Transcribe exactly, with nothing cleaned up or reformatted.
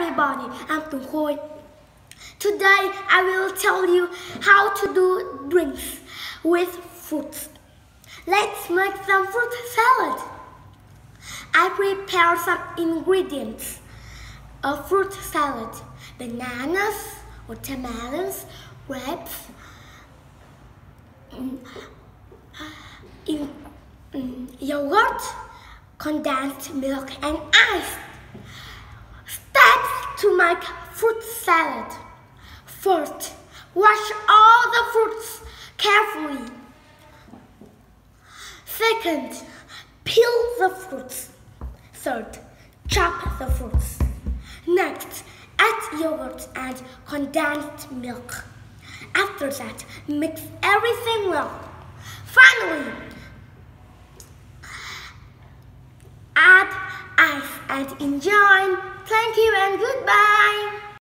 everybody, I'm Tung Khôi. Today I will tell you how to do drinks with fruits. Let's make some fruit salad. I prepare some ingredients. A fruit salad: bananas, watermelons, grapes, in, in yogurt, condensed milk and ice. Steps to make fruit salad. First, wash all the fruits carefully. Second, peel the fruits. Third, chop the fruits. Next, add yogurt and condensed milk. After that, mix everything well. Finally, add ice and enjoy. Thank you and goodbye.